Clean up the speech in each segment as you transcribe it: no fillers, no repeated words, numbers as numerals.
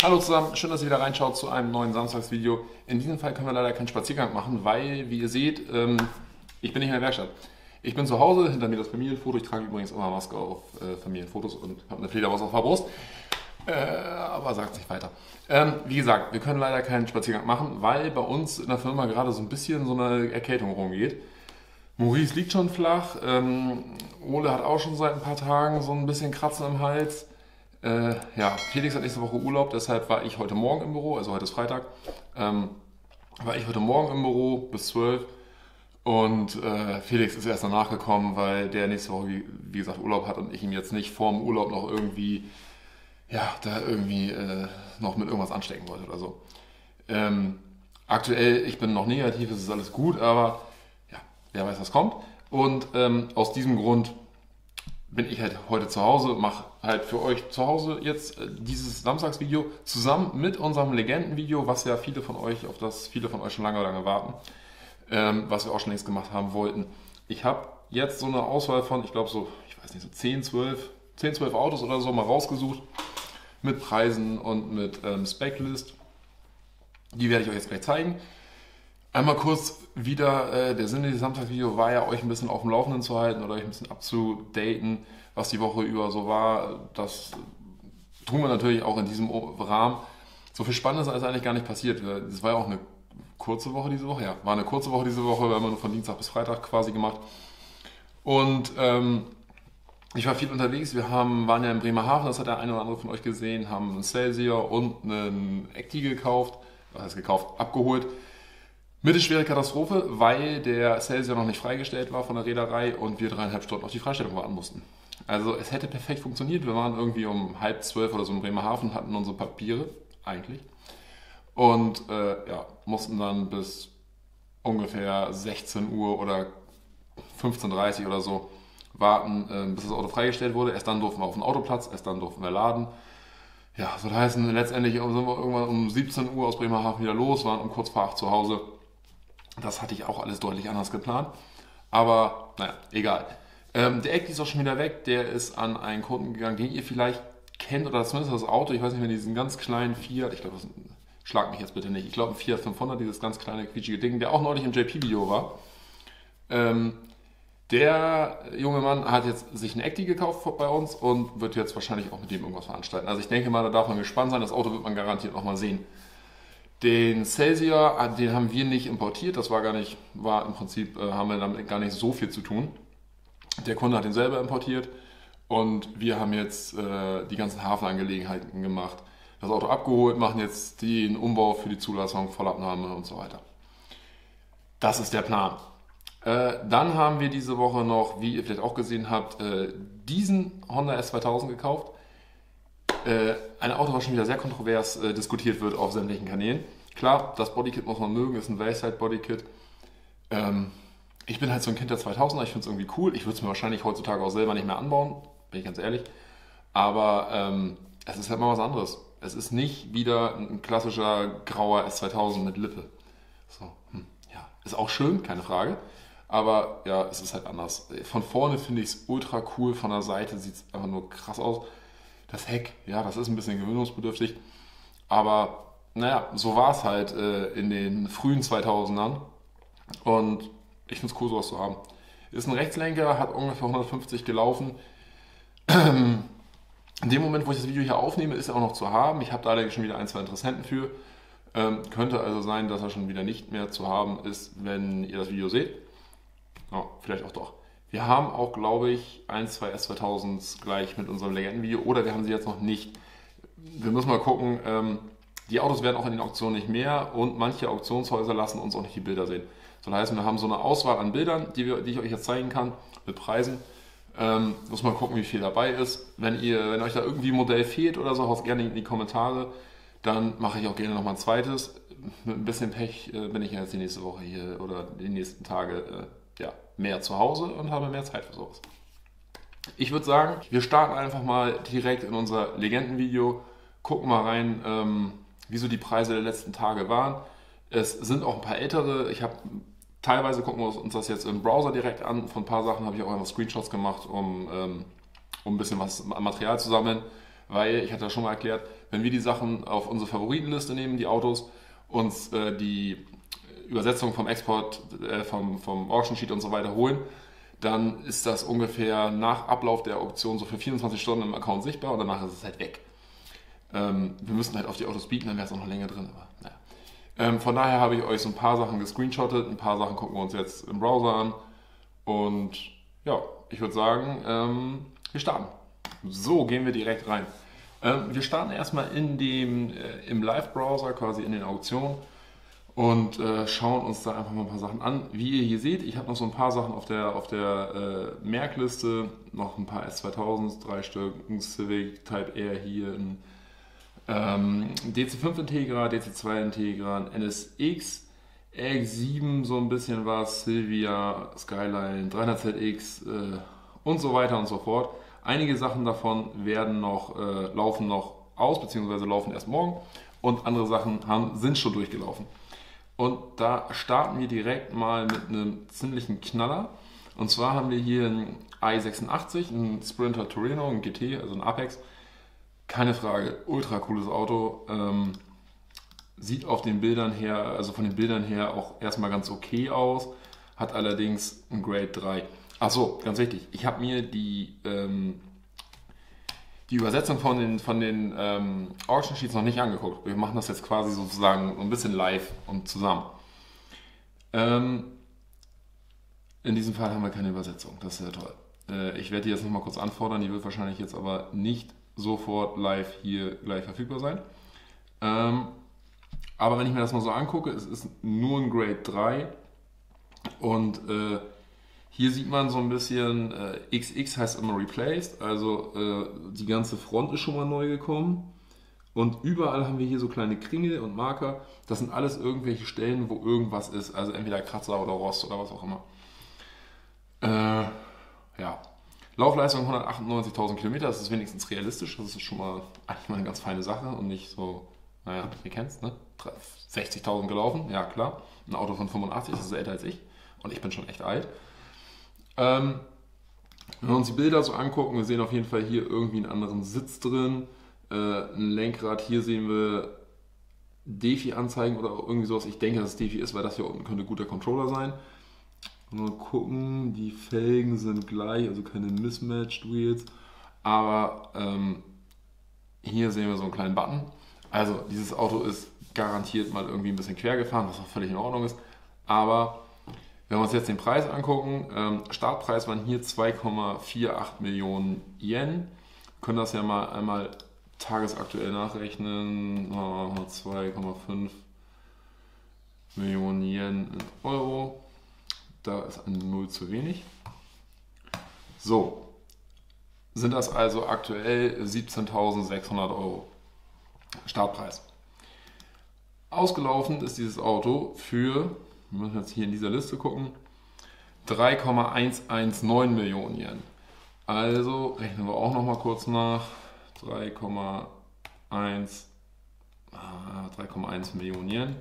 Hallo zusammen, schön, dass ihr wieder reinschaut zu einem neuen Samstagsvideo. In diesem Fall können wir leider keinen Spaziergang machen, weil, wie ihr seht, ich bin nicht in der Werkstatt. Ich bin zu Hause, hinter mir das Familienfoto. Ich trage übrigens immer Maske auf Familienfotos und habe eine Fledermaus auf der Brust. Aber sagt nicht weiter. Wie gesagt, wir können leider keinen Spaziergang machen, weil bei uns in der Firma gerade so ein bisschen so eine Erkältung rumgeht. Maurice liegt schon flach, Ole hat auch schon seit ein paar Tagen so ein bisschen Kratzen im Hals. Ja, Felix hat nächste Woche Urlaub, deshalb war ich heute Morgen im Büro, also heute ist Freitag, war ich heute Morgen im Büro bis 12 und Felix ist erst danach gekommen, weil der nächste Woche, wie gesagt, Urlaub hat und ich ihm jetzt nicht vorm Urlaub noch irgendwie, ja, da irgendwie noch mit irgendwas anstecken wollte oder so. Aktuell, ich bin noch negativ, es ist alles gut, aber ja, wer weiß, was kommt. Und aus diesem Grund bin ich halt heute zu Hause, mache halt für euch zu Hause jetzt dieses Samstagsvideo zusammen mit unserem Legendenvideo, was ja auf das viele von euch schon lange warten, was wir auch schon längst gemacht haben wollten. Ich habe jetzt so eine Auswahl von, ich glaube so, ich weiß nicht, so 10, 12 Autos oder so mal rausgesucht mit Preisen und mit Speclist. Die werde ich euch jetzt gleich zeigen. Einmal kurz wieder, der Sinn dieses Samstagsvideo war ja, euch ein bisschen auf dem Laufenden zu halten oder euch ein bisschen abzudaten, was die Woche über so war. Das tun wir natürlich auch in diesem Rahmen. So viel Spannendes ist eigentlich gar nicht passiert. Das war ja auch eine kurze Woche diese Woche. Ja, war eine kurze Woche diese Woche, wir haben nur von Dienstag bis Freitag quasi gemacht. Und ich war viel unterwegs. Waren ja in Bremerhaven, das hat der eine oder andere von euch gesehen, haben einen Celsior und einen Acti gekauft. Was heißt gekauft? Abgeholt. Mittelschwere Katastrophe, weil der Celsior noch nicht freigestellt war von der Reederei und wir 3,5 Stunden auf die Freistellung warten mussten. Also es hätte perfekt funktioniert. Wir waren irgendwie um 11:30 oder so in Bremerhaven, hatten unsere Papiere eigentlich und ja, mussten dann bis ungefähr 16 Uhr oder 15:30 oder so warten, bis das Auto freigestellt wurde. Erst dann durften wir auf den Autoplatz, erst dann durften wir laden. Ja, soll heißen, letztendlich sind wir irgendwann um 17 Uhr aus Bremerhaven wieder los, waren um kurz vor 8 zu Hause. Das hatte ich auch alles deutlich anders geplant. Aber naja, egal. Der Acti ist auch schon wieder weg. Der ist an einen Kunden gegangen, den ihr vielleicht kennt oder zumindest das Auto. Ich weiß nicht mehr, diesen ganz kleinen Fiat. Ich glaube, schlag mich jetzt bitte nicht. Ich glaube, ein Fiat 500, dieses ganz kleine quietschige Ding, der auch neulich im JP-Video war. Der junge Mann hat jetzt sich einen Acti gekauft bei uns und wird jetzt wahrscheinlich auch mit dem irgendwas veranstalten. Also ich denke mal, da darf man gespannt sein. Das Auto wird man garantiert noch mal sehen. Den Celsior, den haben wir nicht importiert. Das war im Prinzip, haben wir damit gar nicht so viel zu tun. Der Kunde hat den selber importiert und wir haben jetzt die ganzen Hafenangelegenheiten gemacht. Das Auto abgeholt, machen jetzt den Umbau für die Zulassung, Vollabnahme und so weiter. Das ist der Plan. Dann haben wir diese Woche noch, wie ihr vielleicht auch gesehen habt, diesen Honda S2000 gekauft. Ein Auto, was schon wieder sehr kontrovers diskutiert wird auf sämtlichen Kanälen. Klar, das Bodykit muss man mögen, ist ein Wayside-Bodykit. Ich bin halt so ein Kind der 2000er, ich finde es irgendwie cool. Ich würde es mir wahrscheinlich heutzutage auch selber nicht mehr anbauen, bin ich ganz ehrlich. Aber es ist halt mal was anderes. Es ist nicht wieder ein klassischer grauer S2000 mit Lippe. So, ja, ist auch schön, keine Frage. Aber ja, es ist halt anders. Von vorne finde ich es ultra cool, von der Seite sieht es einfach nur krass aus. Das Heck, ja, das ist ein bisschen gewöhnungsbedürftig. Aber naja, so war es halt in den frühen 2000ern. Und ich finde es cool, sowas zu haben. Ist ein Rechtslenker, hat ungefähr 150 gelaufen. In dem Moment, wo ich das Video hier aufnehme, ist er auch noch zu haben. Ich habe da allerdings schon wieder ein, zwei Interessenten für. Könnte also sein, dass er schon wieder nicht mehr zu haben ist, wenn ihr das Video seht. Ja, vielleicht auch doch. Wir haben auch, glaube ich, ein, zwei S2000s gleich mit unserem Legendenvideo oder wir haben sie jetzt noch nicht. Wir müssen mal gucken. Die Autos werden auch in den Auktionen nicht mehr und manche Auktionshäuser lassen uns auch nicht die Bilder sehen. Das heißt, wir haben so eine Auswahl an Bildern, die ich euch jetzt zeigen kann, mit Preisen. Muss mal gucken, wie viel dabei ist. Wenn euch da irgendwie ein Modell fehlt oder so, haut gerne in die Kommentare. Dann mache ich auch gerne nochmal ein zweites. Mit ein bisschen Pech bin ich jetzt die nächste Woche hier oder die nächsten Tage ja, mehr zu Hause und habe mehr Zeit für sowas. Ich würde sagen, wir starten einfach mal direkt in unser Legendenvideo, gucken mal rein, wie so die Preise der letzten Tage waren. Es sind auch ein paar ältere. Teilweise gucken wir uns das jetzt im Browser direkt an. Von ein paar Sachen habe ich auch einfach Screenshots gemacht, um ein bisschen was an Material zu sammeln. weil, ich hatte ja schon mal erklärt, wenn wir die Sachen auf unsere Favoritenliste nehmen, die Autos, uns die Übersetzung vom Export, vom Auction Sheet und so weiter holen, dann ist das ungefähr nach Ablauf der Auktion so für 24 Stunden im Account sichtbar und danach ist es halt weg. Wir müssten halt auf die Autos bieten, dann wäre es auch noch länger drin, aber naja. Von daher habe ich euch so ein paar Sachen gescreenshottet, ein paar Sachen gucken wir uns jetzt im Browser an und ja, ich würde sagen, wir starten. So, gehen wir direkt rein. Wir starten erstmal im Live-Browser, quasi in den Auktionen und schauen uns da einfach mal ein paar Sachen an. Wie ihr hier seht, ich habe noch so ein paar Sachen auf der Merkliste, noch ein paar S2000s, 3 Stück, ein Civic Type R hier, ein DC5 Integra, DC2 Integra, ein NSX, RX7 so ein bisschen was, Silvia, Skyline, 300ZX und so weiter und so fort. Einige Sachen davon laufen noch aus, beziehungsweise laufen erst morgen und andere Sachen sind schon durchgelaufen. Und da starten wir direkt mal mit einem ziemlichen Knaller. Und zwar haben wir hier einen i86, einen Sprinter Torino, ein GT, also ein Apex. Keine Frage, ultra cooles Auto. Sieht auf den Bildern her, also von den Bildern her auch erstmal ganz okay aus. Hat allerdings ein Grade 3. Achso, ganz wichtig. Ich habe mir die Übersetzung von den Auction Sheets noch nicht angeguckt. Wir machen das jetzt quasi sozusagen ein bisschen live und zusammen. In diesem Fall haben wir keine Übersetzung. Das ist sehr toll. Ich werde die jetzt nochmal kurz anfordern. Die wird wahrscheinlich jetzt aber nicht sofort live hier gleich verfügbar sein. Aber wenn ich mir das mal so angucke, es ist nur ein Grade 3 und hier sieht man so ein bisschen, XX heißt immer replaced, also die ganze Front ist schon mal neu gekommen und überall haben wir hier so kleine Kringel und Marker. Das sind alles irgendwelche Stellen, wo irgendwas ist, also entweder Kratzer oder Rost oder was auch immer. Ja, Laufleistung 198.000 Kilometer, das ist wenigstens realistisch, das ist schon mal eigentlich mal eine ganz feine Sache und nicht so, naja, ihr kennt's, ne? 60.000 gelaufen, ja klar, ein Auto von 85, das ist älter als ich und ich bin schon echt alt. Wenn wir uns die Bilder so angucken, wir sehen auf jeden Fall hier irgendwie einen anderen Sitz drin, ein Lenkrad, hier sehen wir Defi-Anzeigen oder irgendwie sowas. Ich denke, dass es Defi ist, weil das hier unten könnte guter Controller sein. Mal gucken, die Felgen sind gleich, also keine Mismatched Wheels, aber hier sehen wir so einen kleinen Button. Also dieses Auto ist garantiert mal irgendwie ein bisschen quer gefahren, was auch völlig in Ordnung ist, aber wenn wir uns jetzt den Preis angucken, Startpreis waren hier 2,48 Millionen Yen. Wir können das ja mal einmal tagesaktuell nachrechnen. 2,5 Millionen Yen in Euro. Da ist eine Null zu wenig. So, sind das also aktuell 17.600 Euro Startpreis. Ausgelaufen ist dieses Auto für, wir müssen jetzt hier in dieser Liste gucken, 3,119 Millionen Yen. Also rechnen wir auch noch mal kurz nach. 3,1 Millionen Yen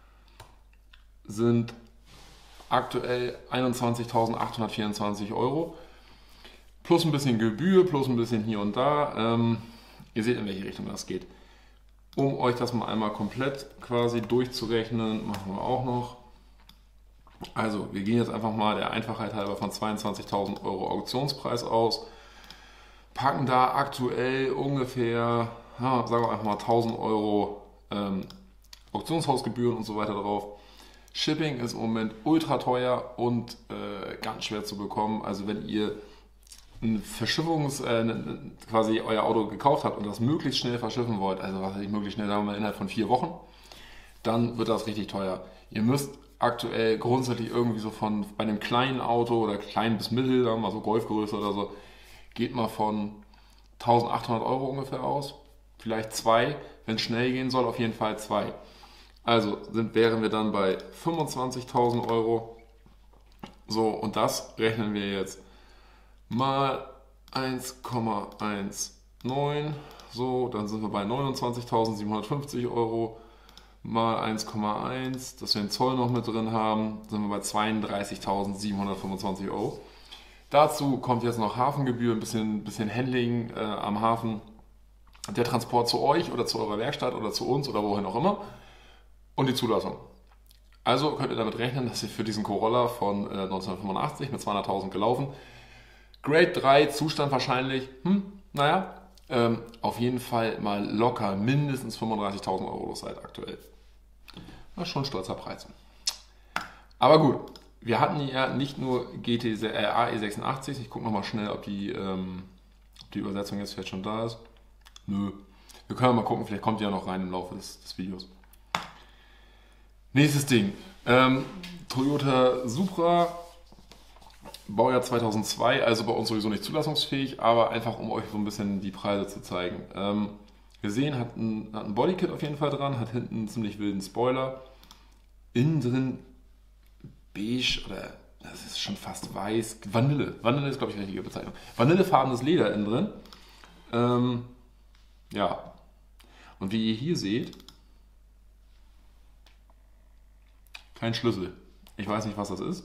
sind aktuell 21.824 Euro. Plus ein bisschen Gebühr, plus ein bisschen hier und da. Ihr seht, in welche Richtung das geht. Um euch das mal einmal komplett quasi durchzurechnen, machen wir auch noch. Also, wir gehen jetzt einfach mal der Einfachheit halber von 22.000 Euro Auktionspreis aus. Packen da aktuell ungefähr, ja, sagen wir einfach mal 1.000 Euro Auktionshausgebühren und so weiter drauf. Shipping ist im Moment ultra teuer und ganz schwer zu bekommen. Also wenn ihr quasi euer Auto gekauft habt und das möglichst schnell verschiffen wollt, also was heißt möglichst schnell, sagen wir innerhalb von 4 Wochen, dann wird das richtig teuer. Ihr müsst aktuell grundsätzlich irgendwie so bei einem kleinen Auto oder klein bis mittel, sagen wir mal so Golfgröße oder so, geht mal von 1.800 Euro ungefähr aus. Vielleicht 2, wenn es schnell gehen soll, auf jeden Fall 2. Also wären wir dann bei 25.000 Euro. So, und das rechnen wir jetzt mal 1,19. So, dann sind wir bei 29.750 Euro. Mal 1,1, dass wir den Zoll noch mit drin haben, sind wir bei 32.725 Euro. Dazu kommt jetzt noch Hafengebühr, ein bisschen Handling am Hafen. der Transport zu euch oder zu eurer Werkstatt oder zu uns oder wohin auch immer und die Zulassung. Also könnt ihr damit rechnen, dass ihr für diesen Corolla von 1985 mit 200.000 gelaufen, Grade 3, Zustand wahrscheinlich, naja, auf jeden Fall mal locker mindestens 35.000 Euro los seid aktuell. Das ist schon ein stolzer Preis. Aber gut, wir hatten ja nicht nur AE86, ich gucke nochmal schnell, ob die Übersetzung jetzt vielleicht schon da ist. Nö. Wir können mal gucken, vielleicht kommt die ja noch rein im Laufe des Videos. Nächstes Ding. Toyota Supra, Baujahr 2002, also bei uns sowieso nicht zulassungsfähig, aber einfach um euch so ein bisschen die Preise zu zeigen. Wir sehen, hat ein Bodykit auf jeden Fall dran, hat hinten einen ziemlich wilden Spoiler. Innen drin beige oder das ist schon fast weiß. Vanille. Vanille ist, glaube ich, die richtige Bezeichnung. Vanillefarbenes Leder innen drin. Ja. Und wie ihr hier seht, kein Schlüssel. Ich weiß nicht, was das ist.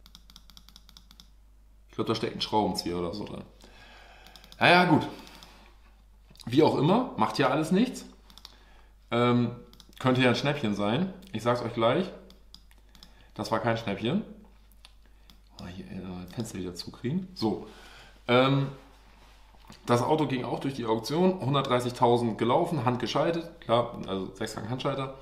Ich glaube, da steckt ein Schraubenzieher oder so drin. Naja, gut. Wie auch immer, macht ja alles nichts. Könnte ja ein Schnäppchen sein. Ich sag's euch gleich. Das war kein Schnäppchen. Hier Fenster wieder zukriegen. So. Das Auto ging auch durch die Auktion. 130.000 gelaufen, handgeschaltet. Klar, also 6-Gang Handschalter.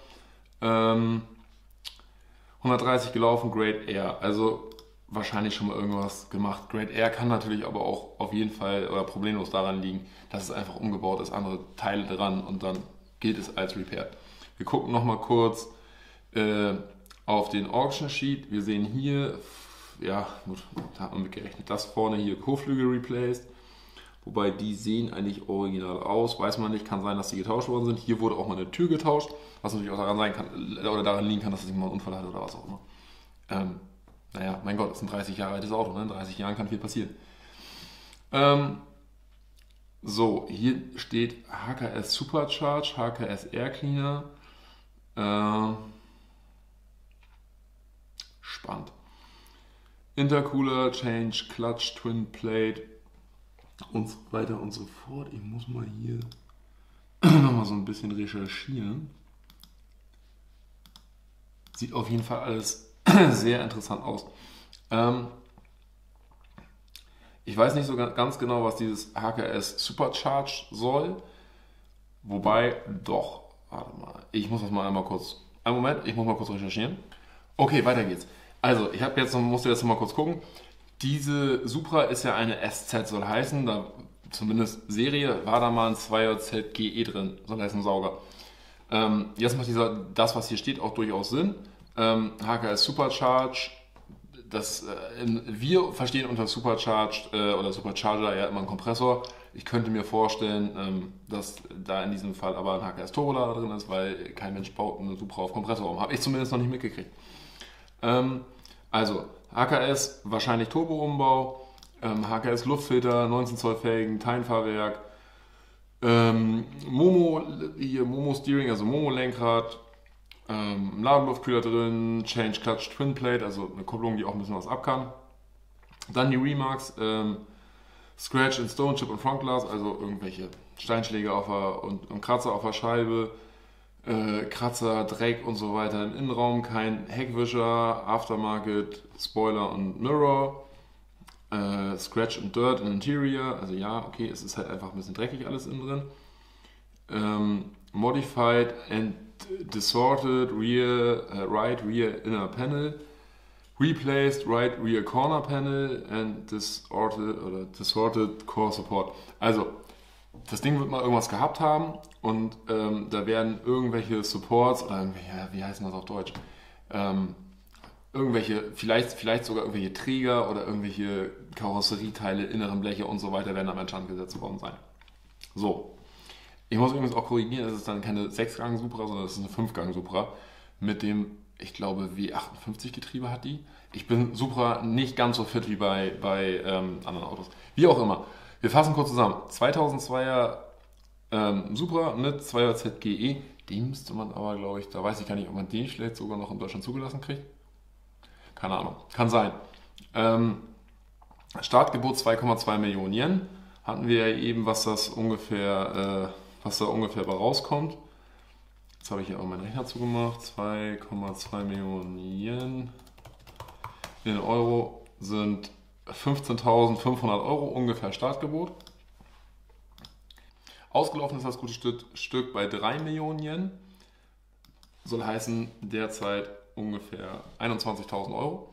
130 gelaufen, Grade R. Also wahrscheinlich schon mal irgendwas gemacht. Grade R kann natürlich aber auch auf jeden Fall oder problemlos daran liegen, dass es einfach umgebaut ist, andere Teile dran und dann gilt es als Repair. Wir gucken nochmal kurz auf den Auction Sheet. Wir sehen hier, ja, gut, da hat man mit gerechnet, das vorne hier Kotflügel replaced. Wobei die sehen eigentlich original aus, weiß man nicht, kann sein, dass die getauscht worden sind. Hier wurde auch mal eine Tür getauscht, was natürlich auch daran sein kann, oder daran liegen kann, dass es mal einen Unfall hat oder was auch immer. Naja, mein Gott, das ist ein 30 Jahre altes Auto, ne? In 30 Jahren kann viel passieren. So, hier steht HKS Supercharge, HKS Air Cleaner. Spannend. Intercooler, Change, Clutch, Twin Plate und so weiter und so fort. Ich muss mal hier nochmal so ein bisschen recherchieren. Sieht auf jeden Fall alles sehr interessant aus. Ich weiß nicht so ganz genau, was dieses HKS Supercharge soll. Wobei, doch, warte mal, ich muss das mal einmal kurz, einen Moment, ich muss mal kurz recherchieren. Okay, weiter geht's. Also, musste jetzt noch mal kurz gucken. Diese Supra ist ja eine SZ, soll heißen, da zumindest Serie war da mal ein 2JZ GE drin, soll heißen Sauger. Jetzt macht das, was hier steht, auch durchaus Sinn. HKS Supercharge, wir verstehen unter Supercharged oder Supercharger ja immer einen Kompressor. Ich könnte mir vorstellen, dass da in diesem Fall aber ein HKS Turbolader drin ist, weil kein Mensch baut eine Supra auf Kompressor um. Habe ich zumindest noch nicht mitgekriegt. Also HKS wahrscheinlich Turbo-Umbau, HKS Luftfilter, 19 Zoll Felgen, Teilenfahrwerk, Momo Steering, also Momo Lenkrad, Ladenluftkühler drin, Change Clutch Twin Plate, also eine Kupplung, die auch ein bisschen was ab kann. Dann die Remarks, Scratch and Stone Chip und Frontglas, also irgendwelche Steinschläge und Kratzer auf der Scheibe, Kratzer, Dreck und so weiter im Innenraum, kein Heckwischer, Aftermarket, Spoiler und Mirror, Scratch and Dirt in Interior, also ja, okay, es ist halt einfach ein bisschen dreckig alles innen drin. Modified and Distorted right rear inner panel, replaced right rear corner panel and distorted core support. Also, das Ding wird mal irgendwas gehabt haben und da werden irgendwelche Supports oder irgendwelche, wie heißen das auf Deutsch? Vielleicht sogar irgendwelche Träger oder irgendwelche Karosserieteile, inneren Bleche und so weiter werden am Instand gesetzt worden sein. So. Ich muss übrigens auch korrigieren, es ist dann keine 6-Gang Supra, sondern es ist eine 5-Gang Supra mit dem, ich glaube, W58 Getriebe hat die. Ich bin Supra nicht ganz so fit wie bei anderen Autos. Wie auch immer. Wir fassen kurz zusammen. 2002er Supra mit 2JZ GE. Den müsste man aber, glaube ich, da weiß ich gar nicht, ob man den vielleicht sogar noch in Deutschland zugelassen kriegt. Keine Ahnung. Kann sein. Startgebot 2,2 Millionen Yen. Hatten wir ja eben, was das ungefähr was da ungefähr bei rauskommt. Jetzt habe ich hier auch meinen Rechner zugemacht. 2,2 Millionen Yen in Euro sind 15.500 Euro ungefähr Startgebot. Ausgelaufen ist das gute Stück bei 3 Millionen Yen. Soll heißen derzeit ungefähr 21.000 Euro.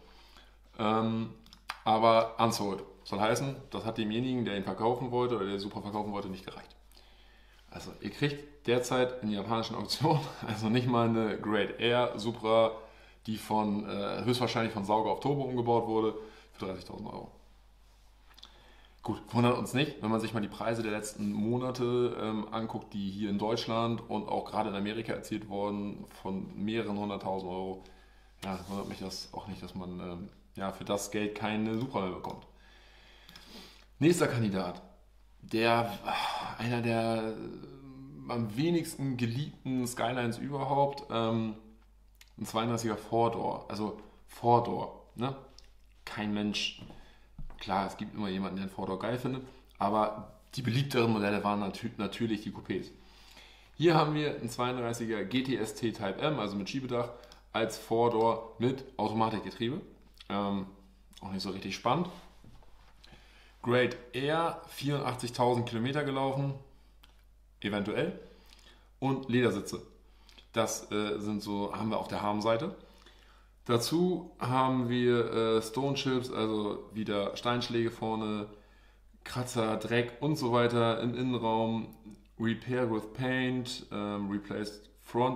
Aber unsold. Soll heißen, das hat demjenigen, der ihn verkaufen wollte oder der Supra verkaufen wollte, nicht gereicht. Also ihr kriegt derzeit in japanischen Auktionen also nicht mal eine Grade Air Supra, die höchstwahrscheinlich von Sauger auf Turbo umgebaut wurde, für 30.000 Euro. Gut, wundert uns nicht, wenn man sich mal die Preise der letzten Monate anguckt, die hier in Deutschland und auch gerade in Amerika erzielt wurden, von mehreren 100.000 Euro. Ja, wundert mich das auch nicht, dass man für das Geld keine Supra mehr bekommt. Nächster Kandidat, einer der am wenigsten geliebten Skylines überhaupt, ein 32er Four-Door, also Four-Door, ne? Kein Mensch, klar, es gibt immer jemanden, der einen Four-Door geil findet, aber die beliebteren Modelle waren natürlich die Coupés. Hier haben wir einen 32er GTST Type M, also mit Schiebedach, als Four-Door mit Automatikgetriebe. Auch nicht so richtig spannend. Grade Air, 84.000 Kilometer gelaufen, eventuell. Und Ledersitze. Das haben wir auf der Harmseite. Dazu haben wir Stone Chips, also wieder Steinschläge vorne, Kratzer, Dreck und so weiter im Innenraum. Repair with Paint, Replaced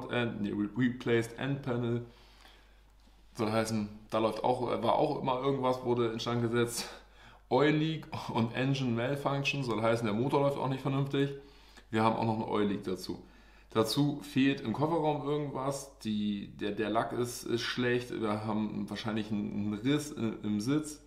End Panel. Soll heißen, war auch immer irgendwas, wurde instand gesetzt. Oil Leak und Engine Malfunction, soll heißen, der Motor läuft auch nicht vernünftig. Wir haben auch noch eine Oil Leak dazu. Dazu fehlt im Kofferraum irgendwas, der Lack ist schlecht, wir haben wahrscheinlich einen Riss im Sitz.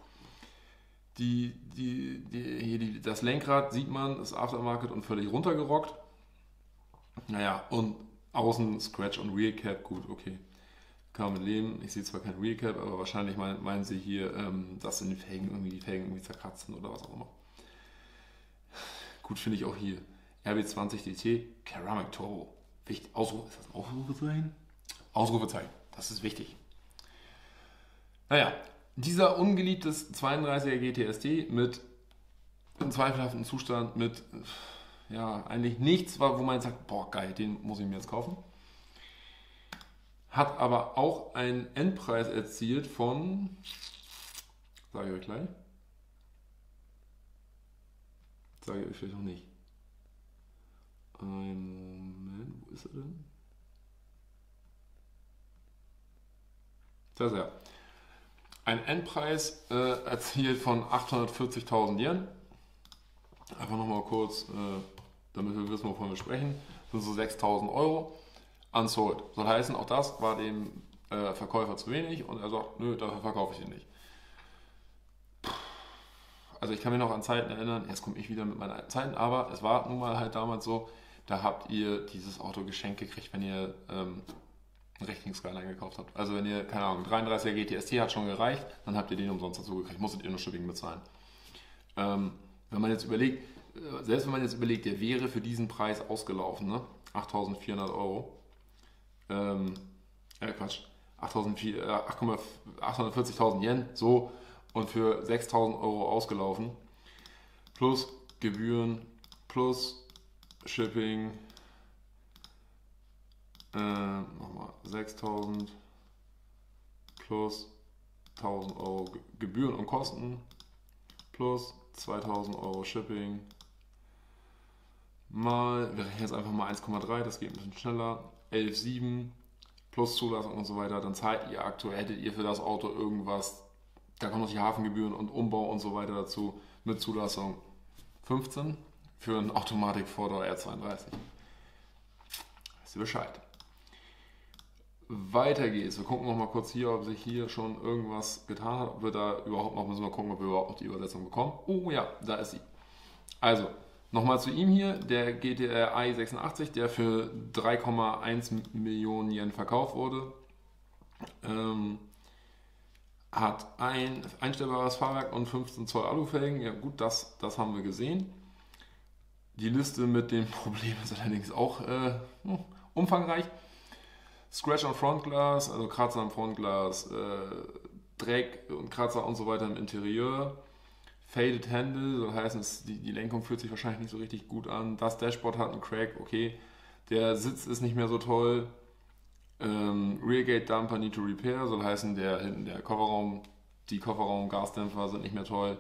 Das Lenkrad sieht man, ist Aftermarket und völlig runtergerockt. Naja, und außen Scratch und Rear Cap, gut, okay. Kann man mit leben. Ich sehe zwar kein Rear Cap, aber wahrscheinlich meinen sie hier, dass in den Felgen die Felgen irgendwie zerkratzt sind oder was auch immer. Gut, finde ich auch hier. RB20 DT, Ceramic Turbo. Wichtig. Ist das ein Ausrufezeichen? Ausrufezeichen. Das ist wichtig. Naja, dieser ungeliebtes 32er GTST mit im zweifelhaften Zustand mit eigentlich nichts, wo man jetzt sagt, boah geil, den muss ich mir jetzt kaufen. Hat aber auch einen Endpreis erzielt von, sage ich euch gleich, sage ich euch vielleicht noch nicht. Einen Moment, wo ist er denn? Da ist er. Ein Endpreis erzielt von 840.000 Yen. Einfach nochmal kurz, damit wir wissen, wovon wir sprechen. Das sind so 6.000 Euro. Unsold. Soll heißen, auch das war dem Verkäufer zu wenig und er sagt, nö, dafür verkaufe ich den nicht. Also ich kann mich noch an Zeiten erinnern, jetzt komme ich wieder mit meinen alten Zeiten, aber es war nun mal halt damals so, da habt ihr dieses Auto geschenkt gekriegt, wenn ihr einen richtigen Skyline gekauft habt. Also wenn ihr, keine Ahnung, 33er GTST hat schon gereicht, dann habt ihr den umsonst dazu gekriegt, musstet ihr nur Shipping bezahlen. Wenn man jetzt überlegt, selbst wenn man jetzt überlegt, der wäre für diesen Preis ausgelaufen, ne? 8.400 Euro. Quatsch, 840.000 Yen, so, und für 6.000 Euro ausgelaufen, plus Gebühren, plus Shipping, nochmal 6.000 plus 1.000 Euro Gebühren und Kosten, plus 2.000 Euro Shipping, wir rechnen jetzt einfach mal 1,3, das geht ein bisschen schneller, 11,7 plus Zulassung und so weiter, dann hättet ihr für das Auto irgendwas, da kommen noch die Hafengebühren und Umbau und so weiter dazu, mit Zulassung 15 für einen Automatik Four-Door R32. Weißt du Bescheid. Weiter geht's. Wir gucken noch mal kurz hier, ob sich hier schon irgendwas getan hat, ob wir da überhaupt noch, müssen wir gucken, ob wir überhaupt noch die Übersetzung bekommen. Oh ja, da ist sie. Also, nochmal zu ihm hier, der GTR i86, der für 3,1 Millionen Yen verkauft wurde. Hat ein einstellbares Fahrwerk und 15 Zoll Alufelgen. Ja gut, das haben wir gesehen. Die Liste mit den Problemen ist allerdings auch umfangreich. Scratch am Frontglas, also Kratzer am Frontglas, Dreck und Kratzer und so weiter im Interieur. Faded Handle, so heißt es, die Lenkung fühlt sich wahrscheinlich nicht so richtig gut an. Das Dashboard hat einen Crack, okay. Der Sitz ist nicht mehr so toll. Reargate Dumper need to repair, soll heißen, der Kofferraum, die Kofferraum-Gasdämpfer sind nicht mehr toll.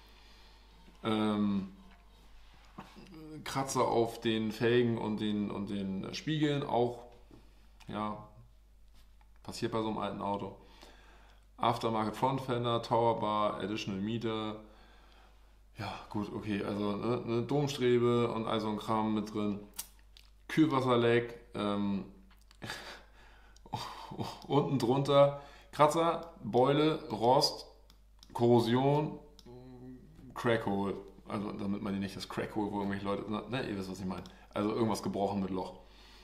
Kratzer auf den Felgen und den Spiegeln auch, ja, passiert bei so einem alten Auto. Aftermarket Front Fender, Tower Bar, Additional Meter. Ja, gut, okay, also eine Domstrebe und all so ein Kram mit drin. Kühlwasserleck, unten drunter Kratzer, Beule, Rost, Korrosion, Crackhole. Also damit meine ich nicht das Crackhole, wo irgendwelche Leute, ne, ihr wisst, was ich meine. Also irgendwas gebrochen mit Loch.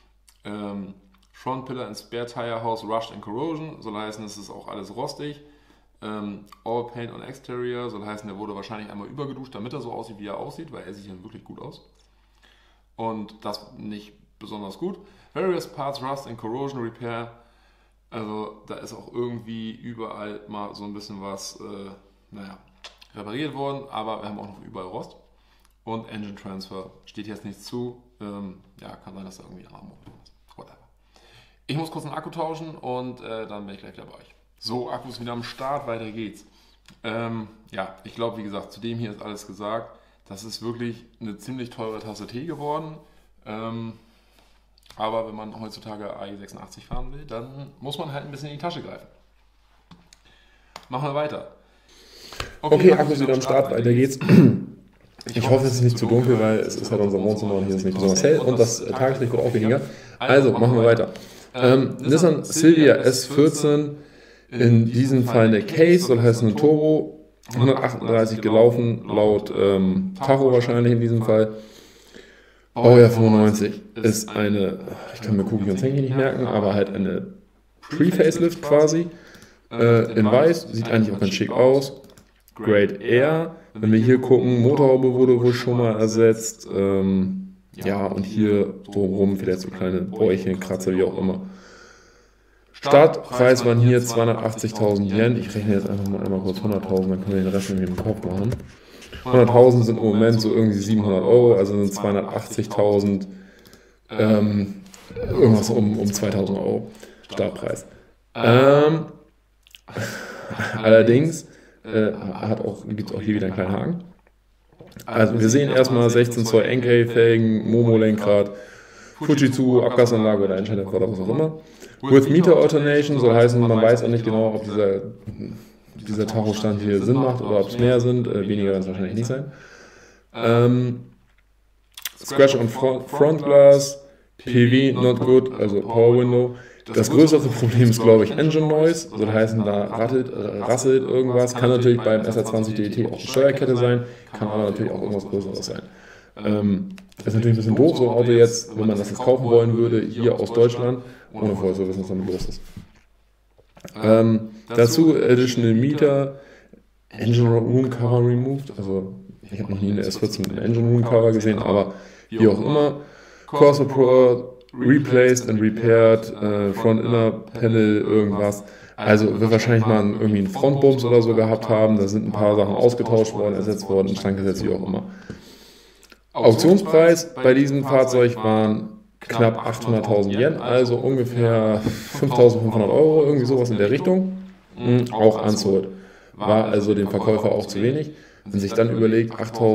Front Pillar and Spare Tire House Rushed and Corrosion, soll heißen, es ist auch alles rostig. All Paint on Exterior, soll heißen, der wurde wahrscheinlich einmal übergeduscht, damit er so aussieht, wie er aussieht, weil er sieht dann wirklich gut aus. Und das nicht besonders gut. Various Parts Rust and Corrosion Repair, also da ist auch irgendwie überall mal so ein bisschen was, repariert worden, aber wir haben auch noch überall Rost. Und Engine Transfer steht jetzt nichts zu. Kann sein, dass da irgendwie ein Rahmen ist. Whatever. Ich muss kurz einen Akku tauschen und dann bin ich gleich wieder bei euch. So, Akku ist wieder am Start, weiter geht's. Ich glaube, wie gesagt, zu dem hier ist alles gesagt. Das ist wirklich eine ziemlich teure Tasse Tee geworden. Aber wenn man heutzutage AI86 fahren will, dann muss man halt ein bisschen in die Tasche greifen. Machen wir weiter. Okay, Akku ist wieder am Start, weiter geht's. Ich hoffe, es ist nicht zu dunkel, weil es ist halt unser Wohnzimmer und hier ist nicht besonders hell und das Tageslicht wird auch weniger. Also, machen wir weiter. Nissan Silvia S14, in diesem Fall eine Case, soll heißen ein Turbo, 138 gelaufen, laut Tacho wahrscheinlich in diesem Fall. Baujahr 95 ist eine, ich kann mir Cookie und Zengi nicht merken, aber halt eine Pre-Facelift quasi, in weiß, sieht eigentlich auch ganz schick aus. Grade R, wenn wir hier gucken, Motorhaube wurde wohl schon mal ersetzt, und hier drumherum vielleicht so kleine Bäuchchen, Kratzer, wie auch immer. Startpreis waren hier 280.000 Yen, ich rechne jetzt einfach mal einmal kurz 100.000, dann können wir den Rest irgendwie im Kopf machen. 100.000 sind im Moment so irgendwie 700 Euro, also sind 280.000, irgendwas um 2.000 Euro Startpreis. Allerdings gibt es auch hier wieder einen kleinen Haken. Also wir sehen erstmal 16 Zoll Enkei-Felgen, Momo-Lenkrad, Fujitsu, Abgasanlage oder Einschalter oder was auch immer. With Meter Alternation soll heißen, man weiß auch nicht genau, ob dieser Tachostand hier Sinn macht oder ob es mehr sind. Weniger werden es wahrscheinlich nicht sein. Scratch on Frontglass, PV not good, also Power Window. Das größere Problem ist, glaube ich, Engine Noise. Soll heißen, da rasselt irgendwas. Kann natürlich beim SR20 DET auch die Steuerkette sein, kann aber natürlich auch irgendwas Größeres sein. Ist natürlich ein bisschen doof, so ein Auto jetzt, wenn man das jetzt kaufen wollen würde, hier aus Deutschland, ohne vorher zu wissen, was damit los ist. Dazu Additional Meter, Engine Room Cover removed, also ich habe noch nie eine S14 mit einem Engine Room Cover gesehen, aber wie auch immer. Corsa Pro replaced and repaired, Front Inner Panel, irgendwas. Also wird wahrscheinlich mal irgendwie einen Frontbums oder so gehabt haben, da sind ein paar Sachen ausgetauscht worden, ersetzt worden, Instand gesetzt, wie auch immer. Auktionspreis bei diesem Fahrzeug waren knapp 800.000 Yen, also ungefähr 5.500 Euro, irgendwie sowas in der Richtung. Auch unsold. War also dem Verkäufer auch zu wenig. Wenn sich dann überlegt,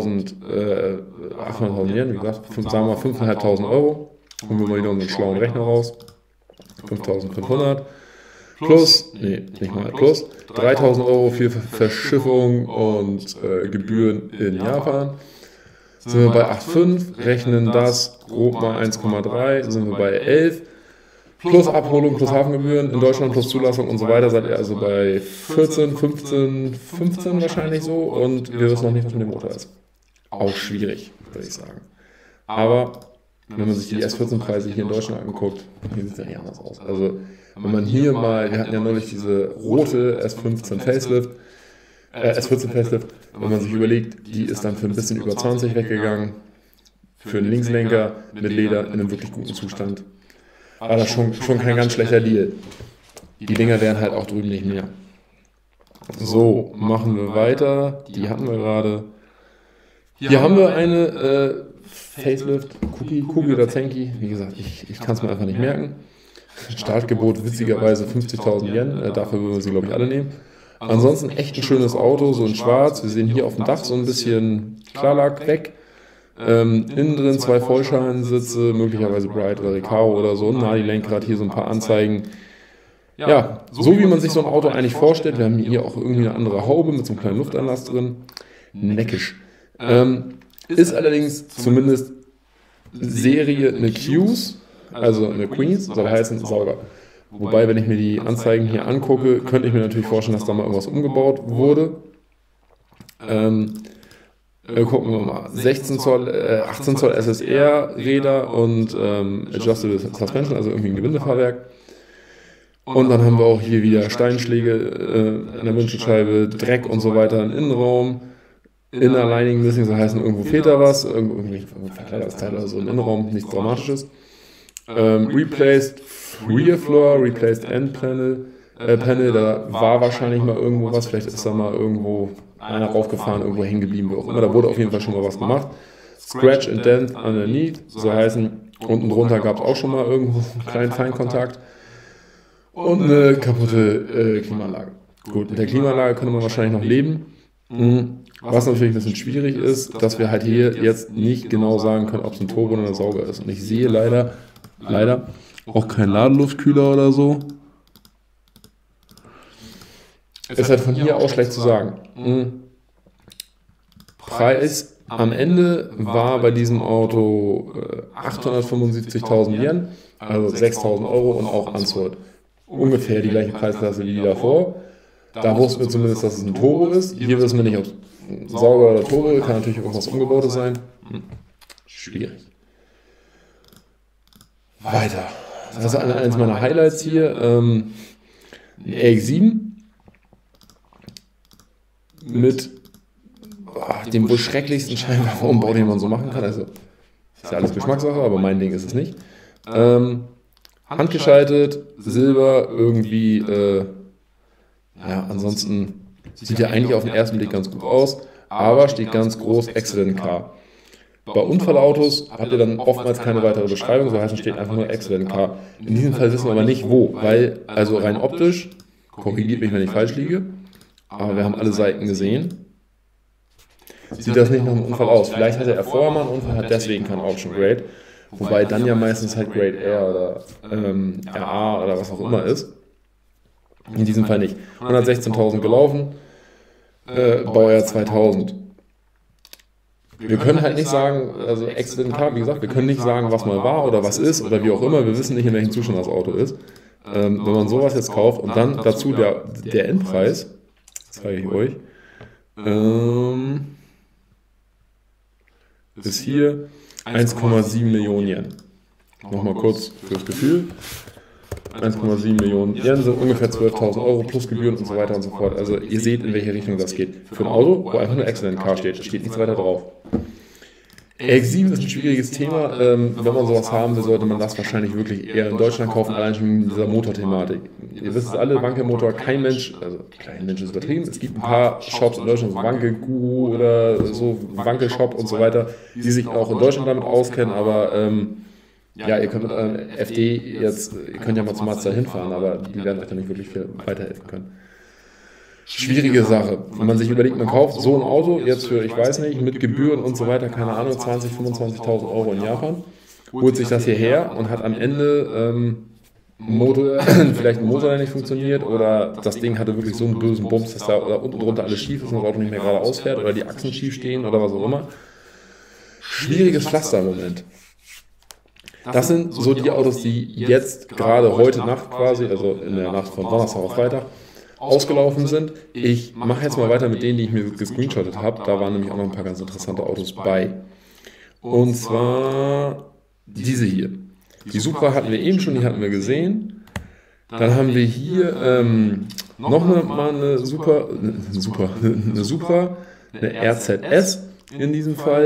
800.000 Yen, wie gesagt, sagen wir 5.500 Euro, holen wir mal wieder unseren schlauen Rechner raus, 5.500 plus, plus 3.000 Euro für Verschiffung und Gebühren in Japan. Sind wir bei 8,5, rechnen das grob mal 1,3, sind wir bei 11. Plus Abholung, plus Hafengebühren in Deutschland, plus Zulassung und so weiter, seid ihr also bei 14, 15 wahrscheinlich so. Und wir wissen noch nicht, was mit dem Motor ist. Auch schwierig, würde ich sagen. Aber wenn man sich die S14-Preise hier in Deutschland anguckt, hier sieht es ja nicht anders aus. Also wenn man hier mal, wir hatten ja neulich diese rote S14 Facelift, wenn man sich überlegt, die ist dann für ein bisschen über 20 weggegangen. für einen Linkslenker mit Leder in einem wirklich guten Zustand war das schon kein ganz schlechter Deal. Die Dinger wären halt auch drüben nicht mehr. So, machen wir weiter. Die hatten wir gerade. Hier haben wir eine Facelift, Kugi oder Zenki. Wie gesagt, ich kann es mir einfach nicht merken. Startgebot witzigerweise 50.000 Yen. Dafür würden wir sie, glaube ich, alle nehmen. Ansonsten echt ein schönes Auto, so in schwarz. Wir sehen hier auf dem Dach so ein bisschen Klarlack weg. Innen drin 2 Vollscheinensitze, möglicherweise Bright oder Recaro oder so. Nadi-Lenkrad, hier so ein paar Anzeigen. Ja, so wie man sich so ein Auto eigentlich vorstellt. Wir haben hier auch irgendwie eine andere Haube mit so einem kleinen Luftanlass drin. Neckisch. Ist allerdings zumindest Serie eine Qs, also eine Queens, soll heißen Sauger. Wobei, wenn ich mir die Anzeigen hier angucke, könnte ich mir natürlich vorstellen, dass da mal irgendwas umgebaut wurde. Gucken wir mal. 16 Zoll, 18 Zoll SSR-Räder und Adjustable Suspension, also irgendwie ein Gewindefahrwerk. Und dann haben wir auch hier wieder Steinschläge an der Windschutzscheibe, Dreck und so weiter im Innenraum. Inner Lining Missing, so heißen, irgendwo fehlt da was, irgendwie Verkleiderungsteil oder so im Innenraum, nichts Dramatisches. Replaced Rear Floor, Replaced End Panel, da war wahrscheinlich mal irgendwo was, vielleicht ist da mal irgendwo einer raufgefahren, irgendwo hängen geblieben, wo auch immer, da wurde auf jeden Fall schon mal was gemacht. Scratch and Dent underneath, so heißen, unten drunter gab es auch schon mal irgendwo einen kleinen Feinkontakt. Und eine kaputte Klimaanlage. Gut, mit der Klimaanlage könnte man wahrscheinlich noch leben. Was natürlich ein bisschen schwierig ist, dass wir halt hier jetzt nicht genau sagen können, ob es ein Turbo oder ein Sauger ist. Und ich sehe leider auch keinen Ladeluftkühler oder so. Ist halt von hier aus schlecht zu sagen. Preis am Ende war bei diesem Auto 875.000 Yen, also 6.000 Euro und auch unsold. Ungefähr die gleiche Preisklasse wie die davor. Da wussten wir zumindest, dass es ein Turbo ist. Hier wissen wir nicht, ob es ein Sauger oder Turbo ist. Kann natürlich irgendwas Umgebautes sein. Schwierig. Weiter. Das ist eines meiner Highlights hier. Ein RX-7 mit dem wohl schrecklichsten Scheinwerferumbau, den man so machen kann. Also, ist ja alles Geschmackssache, aber mein Ding ist es nicht. Handgeschaltet, Silber, irgendwie, ansonsten sieht ja eigentlich auf den ersten Blick ganz gut aus, aber steht ganz groß Excellent Car. Bei Unfallautos habt ihr dann oftmals keine weitere Beschreibung, so heißt es steht einfach nur Excellent Car. In diesem Fall wissen wir aber nicht wo, weil, also rein optisch, korrigiert mich, wenn ich falsch liege, aber wir haben alle Seiten gesehen, sieht das nicht nach einem Unfall aus. Vielleicht hatte er vorher mal einen Unfall, hat deswegen kein Option Grade. Wobei dann ja meistens halt Grade R oder RA oder was auch immer ist. In diesem Fall nicht. 116.000 gelaufen, Baujahr 2000. Wir können halt nicht sagen, also Excellent Car, wie gesagt, wir können nicht sagen, was mal war oder was ist oder wie auch immer. Wir wissen nicht, in welchem Zustand das Auto ist. Wenn man sowas jetzt kauft und dann dazu der Endpreis, zeige ich euch, ist hier 1,7 Millionen Yen. Nochmal kurz fürs Gefühl. 1,7 Millionen Yen sind ungefähr 12.000 Euro plus Gebühren und so weiter und so fort. Also ihr seht, in welche Richtung das geht. Für ein Auto, wo einfach nur Excellent Car steht nichts weiter drauf. RX-7 ist ein schwieriges Thema. Wenn man sowas haben will, sollte man das wahrscheinlich wirklich eher in Deutschland kaufen, allein schon mit dieser Motorthematik. Ihr wisst es alle, Wankelmotor, kein Mensch, also kein Mensch ist übertrieben, es gibt ein paar Shops in Deutschland, so Wankel-Guru oder so, Wankel-Shop und so weiter, die sich auch in Deutschland damit auskennen, aber ihr könnt mit eurem FD jetzt, ihr könnt ja mal zum Mazda hinfahren, aber die werden euch dann nicht wirklich viel weiterhelfen können. Schwierige Sache. Wenn man sich überlegt, man kauft so ein Auto jetzt für, ich weiß nicht, mit Gebühren und so weiter, keine Ahnung, 20.000, 25.000 Euro in Japan, holt sich das hierher und hat am Ende Motor, vielleicht ein Motor, der nicht funktioniert oder das Ding hatte wirklich so einen bösen Bums, dass da unten drunter alles schief ist und das Auto nicht mehr geradeaus fährt oder die Achsen schief stehen oder was auch immer. Schwieriges Pflaster im Moment. Das sind so die Autos, die jetzt gerade heute Nacht quasi, also in der Nacht von Donnerstag auf Freitag, ausgelaufen sind. Ich mache jetzt mal weiter mit denen, die ich mir gescreenshottet habe. Da waren nämlich auch noch ein paar ganz interessante Autos bei. Und zwar diese hier. Die Supra hatten wir eben schon, die hatten wir gesehen. Dann haben wir hier noch eine Supra, eine RZS in diesem Fall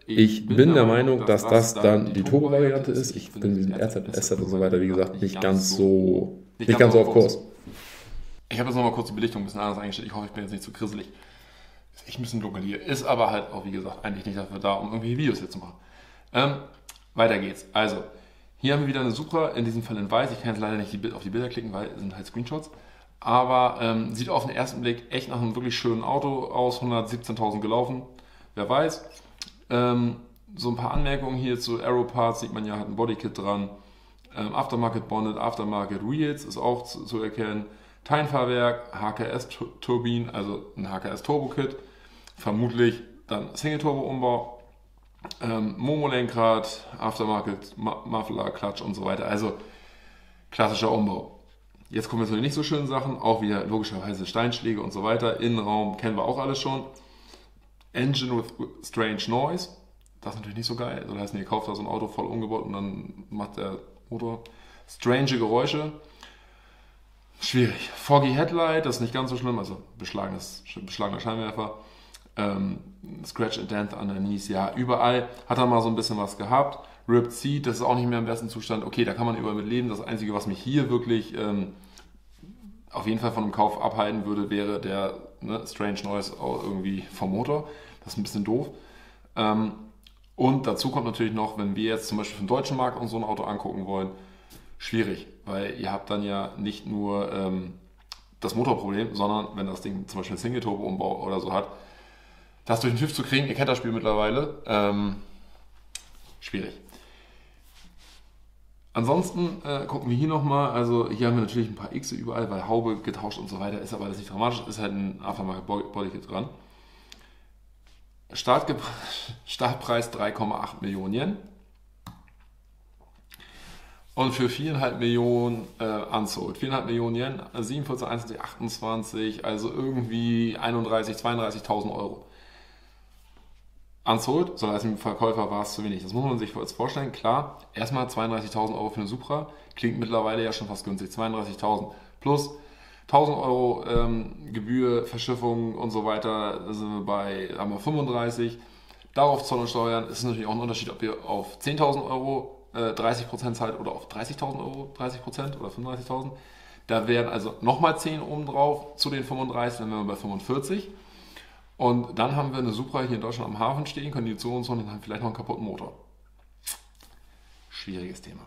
Ich bin der Meinung, dass das dann die Turbo-Variante ist. Ich bin mit diesem RZ und SZ und so weiter, wie gesagt, nicht ganz so auf Kurs. Ich habe jetzt nochmal kurz die Belichtung ein bisschen anders eingestellt. Ich hoffe, ich bin jetzt nicht zu grisselig. Ist echt ein bisschen dunkel hier. Ist aber halt auch, wie gesagt, eigentlich nicht dafür da, um irgendwelche Videos hier zu machen. Weiter geht's. Also, hier haben wir wieder eine Supra, in diesem Fall in weiß. Ich kann jetzt leider nicht auf die Bilder klicken, weil es sind halt Screenshots. Aber sieht auf den ersten Blick echt nach einem wirklich schönen Auto aus. 117.000 gelaufen. Wer weiß. So ein paar Anmerkungen hier zu Aero Parts. Sieht man ja, hat ein Bodykit dran. Aftermarket Bonnet, Aftermarket Wheels ist auch zu erkennen. Teilenfahrwerk, HKS-Turbinen, also ein HKS-Turbo-Kit, vermutlich dann Single-Turbo-Umbau, Momo-Lenkrad, Aftermarket, Muffler, Klatsch und so weiter, also klassischer Umbau. Jetzt kommen wir zu den nicht so schönen Sachen, auch wieder logischerweise Steinschläge und so weiter, Innenraum kennen wir auch alles schon. Engine with strange noise, das ist natürlich nicht so geil, das heißt, ihr kauft da so ein Auto voll umgebaut und dann macht der Motor strange Geräusche. Schwierig. Foggy Headlight, das ist nicht ganz so schlimm, also beschlagener Scheinwerfer. Scratch and Dent underneath, ja, überall hat er mal so ein bisschen was gehabt. Ripped Seat, das ist auch nicht mehr im besten Zustand. Okay, da kann man überall mit leben. Das Einzige, was mich hier wirklich auf jeden Fall von dem Kauf abhalten würde, wäre der Strange Noise irgendwie vom Motor. Das ist ein bisschen doof. Und dazu kommt natürlich noch, wenn wir jetzt zum Beispiel für den deutschen Markt uns so ein Auto angucken wollen, schwierig, weil ihr habt dann ja nicht nur das Motorproblem, sondern wenn das Ding zum Beispiel einen Single-Turbo-Umbau oder so hat, das durch den TÜV zu kriegen, ihr kennt das Spiel mittlerweile, schwierig. Ansonsten gucken wir hier nochmal, also hier haben wir natürlich ein paar X überall, weil Haube getauscht und so weiter, ist aber alles nicht dramatisch, ist halt ein Aftermarket Bodykit dran. Startpreis 3,8 Millionen Yen. Und für 4,5 Millionen unsold. 4,5 Millionen Yen, 47, 21, 28, also irgendwie 31, 32.000 Euro. Unsold, soll heißen, dem Verkäufer war es zu wenig. Das muss man sich jetzt vorstellen. Klar, erstmal 32.000 Euro für eine Supra, klingt mittlerweile ja schon fast günstig. 32.000 plus 1.000 Euro Gebühr, Verschiffung und so weiter, da sind wir bei 35. Darauf Zoll und Steuern ist natürlich auch ein Unterschied, ob ihr auf 10.000 Euro 30% zahlt oder auf 30.000 Euro 30% oder 35.000. Da wären also nochmal 10 oben drauf zu den 35, dann wären wir bei 45. Und dann haben wir eine Supra hier in Deutschland am Hafen stehen, Konditionszone und haben vielleicht noch einen kaputten Motor. Schwieriges Thema.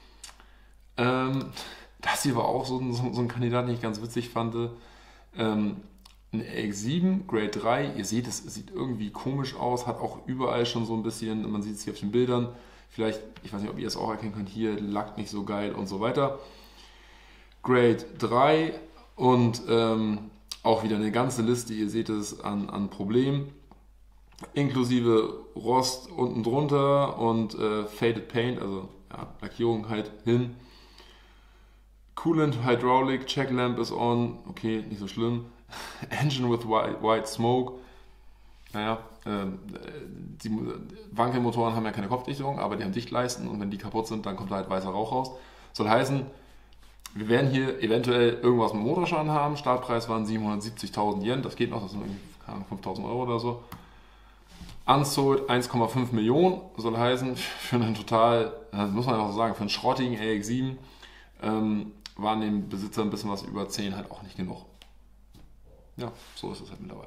Das hier war auch so ein Kandidat, den ich ganz witzig fand. Ein RX-7, Grade 3, ihr seht, es sieht irgendwie komisch aus, hat auch überall schon so ein bisschen, man sieht es hier auf den Bildern, vielleicht, ich weiß nicht, ob ihr es auch erkennen könnt, hier lackt nicht so geil und so weiter. Grade 3 und auch wieder eine ganze Liste, ihr seht es an Problemen, inklusive Rost unten drunter und Faded Paint, also ja, Lackierung halt hin. Coolant Hydraulic, Check Lamp is on, okay, nicht so schlimm. Engine with white smoke, naja, die Wankelmotoren haben ja keine Kopfdichtung, aber die haben Dichtleisten und wenn die kaputt sind, dann kommt da halt weißer Rauch raus. Soll heißen, wir werden hier eventuell irgendwas mit Motorschaden haben. Startpreis waren 770.000 Yen, das geht noch, das sind irgendwie 5.000 Euro oder so. Unsold 1,5 Millionen, soll heißen, für einen total, das muss man auch so sagen, für einen schrottigen RX-7 waren dem Besitzer ein bisschen was über 10 halt auch nicht genug. Ja, so ist es halt mittlerweile.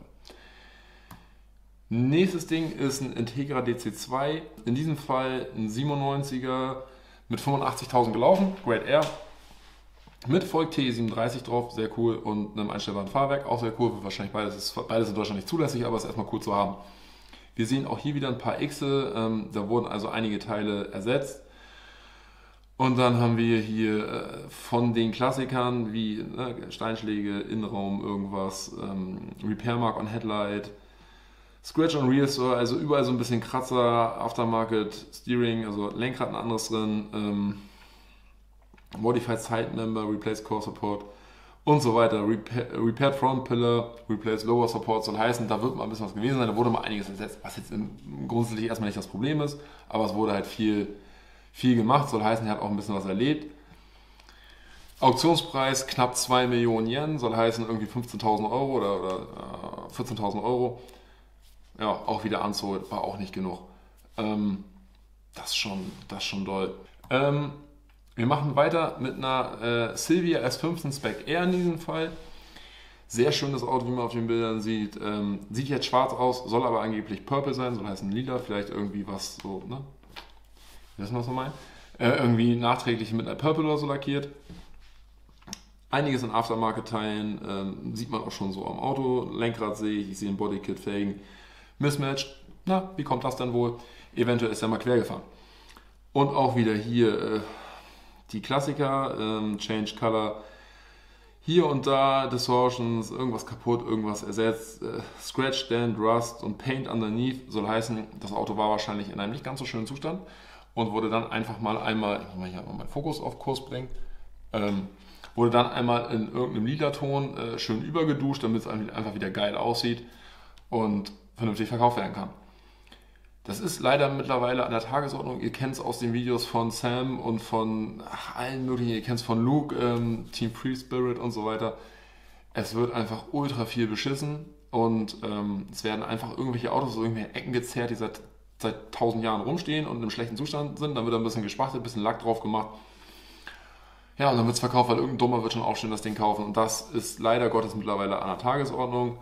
Nächstes Ding ist ein Integra DC2, in diesem Fall ein 97er mit 85.000 gelaufen, Grade R. Mit Volk T37 drauf, sehr cool, und einem einstellbaren Fahrwerk, auch sehr cool. Wahrscheinlich beides in Deutschland nicht zulässig, aber es ist erstmal cool zu haben. Wir sehen auch hier wieder ein paar Xe, da wurden also einige Teile ersetzt. Und dann haben wir hier von den Klassikern wie Steinschläge, Innenraum, irgendwas, Repair Mark on Headlight, Scratch on Rear Store, also überall so ein bisschen Kratzer, Aftermarket Steering, also Lenkrad ein anderes drin, Modified Side Member, Replace Core Support und so weiter. Repaired Front Pillar, Replace Lower Support soll heißen, da wird mal ein bisschen was gewesen sein, da wurde mal einiges ersetzt, was jetzt grundsätzlich erstmal nicht das Problem ist, aber es wurde halt viel gemacht, soll heißen, er hat auch ein bisschen was erlebt. Auktionspreis knapp 2 Millionen Yen, soll heißen irgendwie 15.000 Euro oder 14.000 Euro. Ja, auch wieder unsold, war auch nicht genug. Das ist schon doll. Wir machen weiter mit einer Silvia S15 Spec R in diesem Fall. Sehr schönes Auto, wie man auf den Bildern sieht. Sieht jetzt schwarz aus, soll aber angeblich Purple sein, soll heißen lila, vielleicht irgendwie was so, ne? Wissen wir, was wir meinen? Irgendwie nachträglich mit einer Purple oder so lackiert. Einiges in Aftermarket-Teilen, sieht man auch schon so am Auto. Lenkrad sehe ich sehe ein Bodykit, Felgen. Mismatch, na, wie kommt das denn wohl? Eventuell ist er mal quer gefahren. Und auch wieder hier die Klassiker, Change Color. Hier und da Distortions, irgendwas kaputt, irgendwas ersetzt, Scratch, Dent, Rust und Paint underneath. Soll heißen, das Auto war wahrscheinlich in einem nicht ganz so schönen Zustand und wurde dann einfach mal einmal, ich muss mal hier mal meinen Fokus auf Kurs bringen, wurde dann einmal in irgendeinem Lila-Ton schön übergeduscht, damit es einfach wieder geil aussieht und vernünftig verkauft werden kann. Das ist leider mittlerweile an der Tagesordnung. Ihr kennt es aus den Videos von Sam und von allen möglichen. Ihr kennt es von Luke, Team Free Spirit und so weiter. Es wird einfach ultra viel beschissen und es werden einfach irgendwelche Autos aus irgendwelchen Ecken gezerrt, die seit 1000 Jahren rumstehen und im schlechten Zustand sind. Dann wird ein bisschen gespachtet, ein bisschen Lack drauf gemacht. Ja, und dann wird es verkauft, weil irgendein Dummer wird schon aufstehen, das Ding kaufen. Und das ist leider Gottes mittlerweile an der Tagesordnung.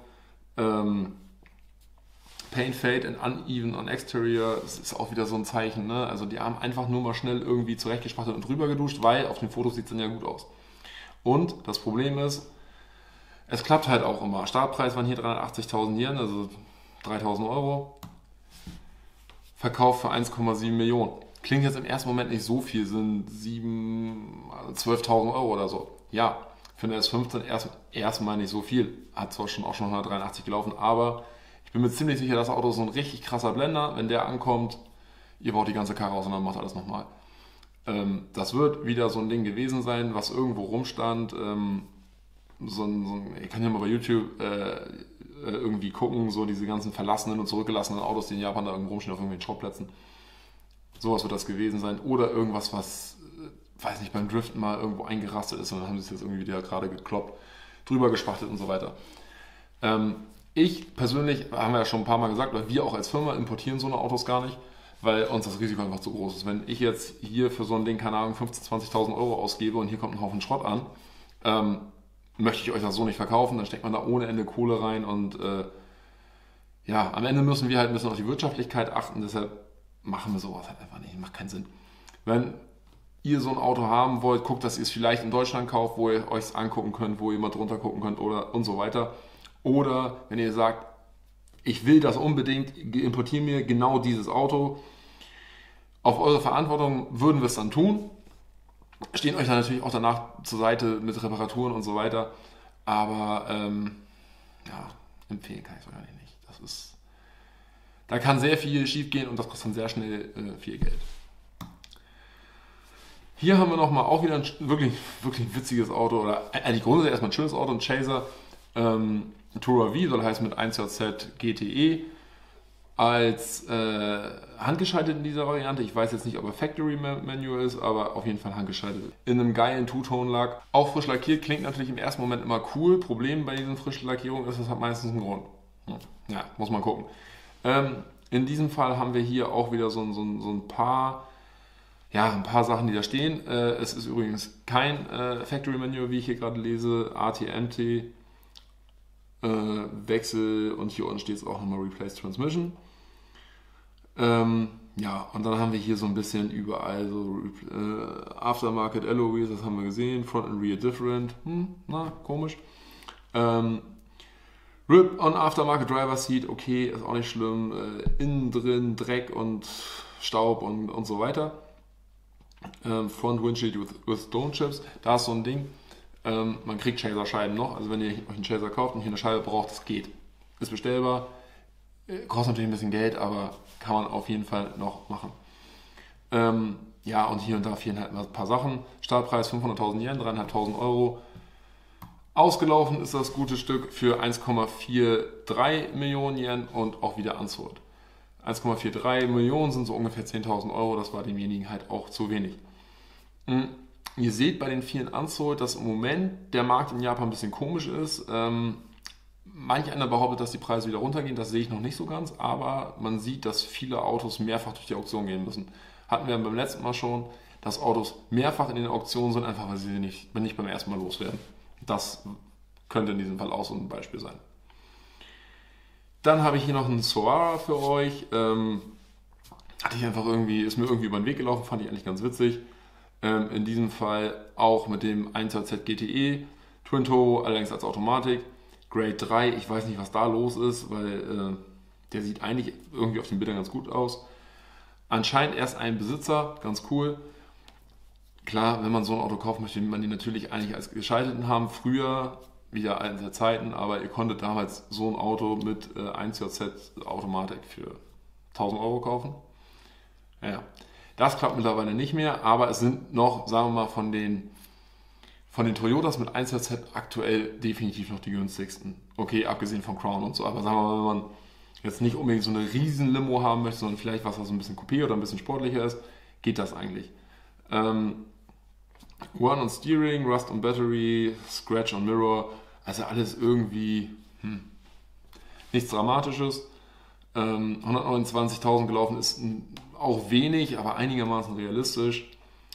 Paint Fade and Uneven on Exterior, das ist auch wieder so ein Zeichen, ne? Also die haben einfach nur mal schnell irgendwie zurechtgespachtelt und drüber geduscht, weil auf den Fotos sieht es dann ja gut aus. Und das Problem ist, es klappt halt auch immer. Startpreis waren hier 380.000 Yen, also 3.000 Euro. Verkauf für 1,7 Millionen. Klingt jetzt im ersten Moment nicht so viel, sind 12.000 Euro oder so. Ja, für eine S15 erstmal nicht so viel. Hat zwar auch schon 183 gelaufen, aber ich bin mir ziemlich sicher, das Auto ist so ein richtig krasser Blender. Wenn der ankommt, ihr baut die ganze Karre aus und dann macht alles nochmal. Das wird wieder so ein Ding gewesen sein, was irgendwo rumstand. Ich kann ja mal bei YouTube irgendwie gucken, so diese ganzen verlassenen und zurückgelassenen Autos, die in Japan da irgendwo rumstehen auf irgendwelchen Schrottplätzen. Sowas wird das gewesen sein. Oder irgendwas, was, weiß nicht, beim Driften mal irgendwo eingerastet ist und dann haben sie es jetzt irgendwie wieder gerade gekloppt, drüber gespachtelt und so weiter. Ich persönlich, haben wir ja schon ein paar Mal gesagt, oder wir auch als Firma importieren so eine Autos gar nicht, weil uns das Risiko einfach zu groß ist. Wenn ich jetzt hier für so ein Ding, keine Ahnung, 15.000, 20.000 Euro ausgebe und hier kommt ein Haufen Schrott an, möchte ich euch das so nicht verkaufen, dann steckt man da ohne Ende Kohle rein und ja, am Ende müssen wir halt ein bisschen auf die Wirtschaftlichkeit achten, deshalb machen wir sowas halt einfach nicht, macht keinen Sinn. Wenn ihr so ein Auto haben wollt, guckt, dass ihr es vielleicht in Deutschland kauft, wo ihr euch es angucken könnt, wo ihr mal drunter gucken könnt oder und so weiter. Oder wenn ihr sagt, ich will das unbedingt, importiere mir genau dieses Auto. Auf eure Verantwortung würden wir es dann tun. Stehen euch dann natürlich auch danach zur Seite mit Reparaturen und so weiter. Aber ja, empfehlen kann ich es euch eigentlich nicht. Da kann sehr viel schief gehen und das kostet dann sehr schnell viel Geld. Hier haben wir nochmal auch wieder ein wirklich witziges Auto. Oder eigentlich grundsätzlich erstmal ein schönes Auto, ein Chaser. Tourer V, soll heißt mit 1JZ GTE als handgeschaltet in dieser Variante. Ich weiß jetzt nicht, ob er Factory Manual ist, aber auf jeden Fall handgeschaltet. In einem geilen Two-Tone-Lack. Auch frisch lackiert, klingt natürlich im ersten Moment immer cool. Problem bei diesen frischen Lackierungen ist, das hat meistens einen Grund. Ja, muss man gucken. In diesem Fall haben wir hier auch wieder so ein paar Sachen, die da stehen. Es ist übrigens kein Factory Manual, wie ich hier gerade lese. AT-MT. Wechsel und hier unten steht es auch nochmal Replace Transmission. Ja, und dann haben wir hier so ein bisschen überall so Aftermarket LOEs, das haben wir gesehen, Front and Rear Different, komisch. Rip on Aftermarket Driver Seat, okay, ist auch nicht schlimm. Innen drin Dreck und Staub und so weiter. Front Windshield with Stone Chips, da ist so ein Ding. Man kriegt Chaser-Scheiben noch, also wenn ihr euch einen Chaser kauft und hier eine Scheibe braucht, das geht. Ist bestellbar, kostet natürlich ein bisschen Geld, aber kann man auf jeden Fall noch machen. Ja, und hier und da fehlen halt ein paar Sachen. Startpreis 500.000 Yen, 3.500 Euro. Ausgelaufen ist das gute Stück für 1,43 Millionen Yen und auch wieder unsold. 1,43 Millionen sind so ungefähr 10.000 Euro, das war demjenigen halt auch zu wenig. Ihr seht bei den vielen Unsold, dass im Moment der Markt in Japan ein bisschen komisch ist. Manch einer behauptet, dass die Preise wieder runtergehen, das sehe ich noch nicht so ganz, aber man sieht, dass viele Autos mehrfach durch die Auktion gehen müssen. Hatten wir beim letzten Mal schon, dass Autos mehrfach in den Auktionen sind, einfach weil sie nicht beim ersten Mal loswerden. Das könnte in diesem Fall auch so ein Beispiel sein. Dann habe ich hier noch einen Soara für euch. Ist mir irgendwie über den Weg gelaufen, fand ich eigentlich ganz witzig. In diesem Fall auch mit dem 1JZ GTE, Twin Turbo, allerdings als Automatik. Grade 3, ich weiß nicht, was da los ist, weil der sieht eigentlich irgendwie auf den Bildern ganz gut aus. Anscheinend erst ein Besitzer, ganz cool. Klar, wenn man so ein Auto kauft, möchte man die natürlich eigentlich als geschalteten haben. Früher, wieder alte Zeiten, aber ihr konntet damals so ein Auto mit 1JZ Automatik für 1000 Euro kaufen. Ja, das klappt mittlerweile nicht mehr, aber es sind noch, sagen wir mal, von den Toyotas mit 1JZ aktuell definitiv noch die günstigsten. Okay, abgesehen von Crown und so, aber sagen wir mal, wenn man jetzt nicht unbedingt so eine riesen Limo haben möchte, sondern vielleicht was ein bisschen Coupé oder ein bisschen sportlicher ist, geht das eigentlich. One on Steering, Rust on Battery, Scratch on Mirror, also alles irgendwie nichts Dramatisches. 129.000 gelaufen ist auch wenig, aber einigermaßen realistisch.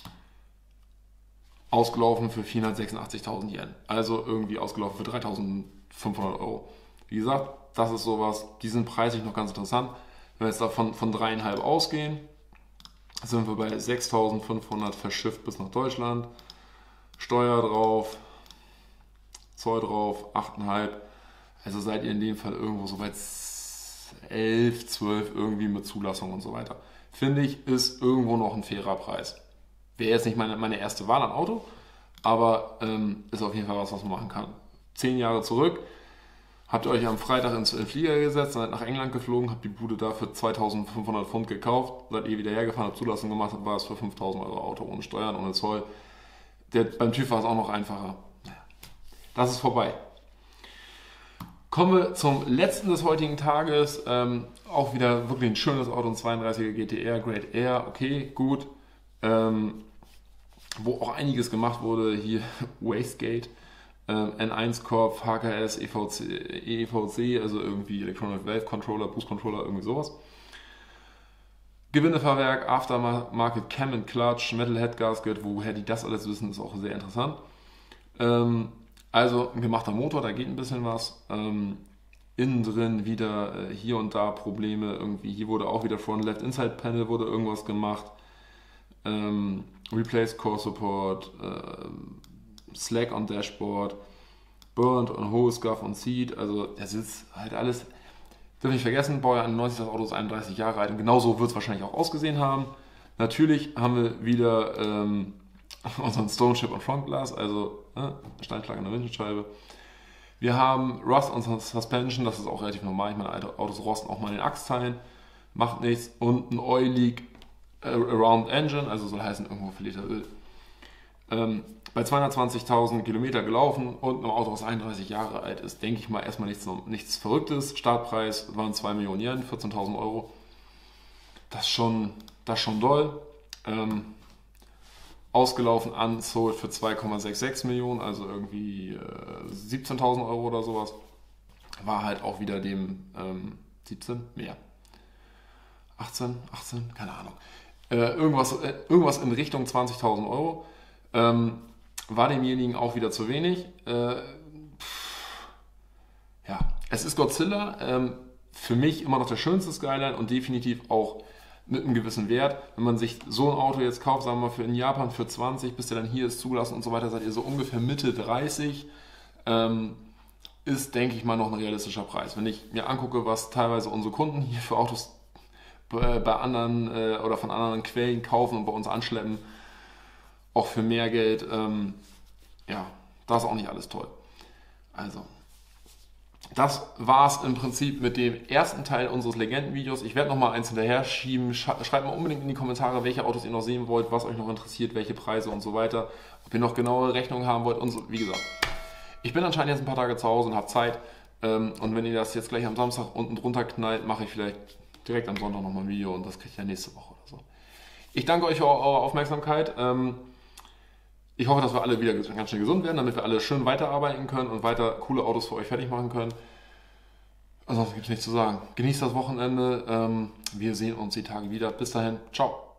Ausgelaufen für 486.000 Yen. Also irgendwie ausgelaufen für 3.500 Euro. Wie gesagt, das ist sowas, die sind preislich noch ganz interessant. Wenn wir jetzt davon von 3,5 ausgehen, sind wir bei 6.500 verschifft bis nach Deutschland. Steuer drauf, Zoll drauf, 8,5. Also seid ihr in dem Fall irgendwo so bei 11, 12 irgendwie mit Zulassung und so weiter. Finde ich, ist irgendwo noch ein fairer Preis. Wäre jetzt nicht meine erste Wahl an Auto, aber ist auf jeden Fall was man machen kann. 10 Jahre zurück, habt ihr euch am Freitag in den Flieger gesetzt, seid nach England geflogen, habt die Bude da für 2.500 Pfund gekauft, seid ihr wieder hergefahren, habt Zulassung gemacht, war es für 5.000 Euro Auto ohne Steuern, ohne Zoll. Beim TÜV war es auch noch einfacher. Das ist vorbei. Kommen wir zum letzten des heutigen Tages. Auch wieder wirklich ein schönes Auto, ein 32er GTR, Grade R, okay, gut. Wo auch einiges gemacht wurde, hier Wastegate, N1 Corp, HKS, EVC, also irgendwie Electronic Valve Controller, Boost Controller, irgendwie sowas. Gewindefahrwerk, Aftermarket Cam and Clutch, Metal Head Gasket, woher die das alles wissen, ist auch sehr interessant. Also ein gemachter Motor, da geht ein bisschen was. Innen drin wieder hier und da Probleme, irgendwie hier wurde auch wieder Front Left Inside Panel wurde irgendwas gemacht. Replace Core Support, Slack on Dashboard, Burnt on Hose, Scuff on Seat, also das ist halt alles, darf nicht vergessen, Baujahr 91, das Auto ist 31 Jahre alt und genauso wird es wahrscheinlich auch ausgesehen haben. Natürlich haben wir wieder unseren Stone Chip und Frontglas, also Steinschlag an der Windschutzscheibe. Wir haben Rust on Suspension, das ist auch relativ normal, ich meine, alte Autos rosten auch mal in den Achsteilen, macht nichts, und ein Oil Leak around Engine, also soll heißen irgendwo verlierter Öl. Bei 220.000 Kilometer gelaufen und ein Auto, das 31 Jahre alt ist, denke ich mal erstmal nichts Verrücktes. Startpreis waren 2 Millionen Yen, 14.000 Euro. Das ist schon doll. Ausgelaufen unsold für 2,66 Millionen, also irgendwie 17.000 Euro oder sowas. War halt auch wieder dem 17 mehr. 18, keine Ahnung. Irgendwas in Richtung 20.000 Euro. War demjenigen auch wieder zu wenig. Ja, es ist Godzilla. Für mich immer noch der schönste Skyline und definitiv auch mit einem gewissen Wert. Wenn man sich so ein Auto jetzt kauft, sagen wir mal in Japan für 20, bis der dann hier ist zugelassen und so weiter, seid ihr so ungefähr Mitte 30. Ist, denke ich mal, noch ein realistischer Preis. Wenn ich mir angucke, was teilweise unsere Kunden hier für Autos bei anderen oder von anderen Quellen kaufen und bei uns anschleppen, auch für mehr Geld, ja, da ist auch nicht alles toll. Also, das war es im Prinzip mit dem ersten Teil unseres Legendenvideos. Ich werde noch mal eins hinterher schieben. Schreibt mal unbedingt in die Kommentare, welche Autos ihr noch sehen wollt, was euch noch interessiert, welche Preise und so weiter. Ob ihr noch genauere Rechnungen haben wollt und so. Wie gesagt, ich bin anscheinend jetzt ein paar Tage zu Hause und habe Zeit. Und wenn ihr das jetzt gleich am Samstag unten drunter knallt, mache ich vielleicht direkt am Sonntag nochmal ein Video und das kriegt ihr nächste Woche oder so. Ich danke euch für eure Aufmerksamkeit. Ich hoffe, dass wir alle wieder ganz schnell gesund werden, damit wir alle schön weiterarbeiten können und weiter coole Autos für euch fertig machen können. gibt es nichts zu sagen. Genießt das Wochenende. Wir sehen uns die Tage wieder. Bis dahin. Ciao.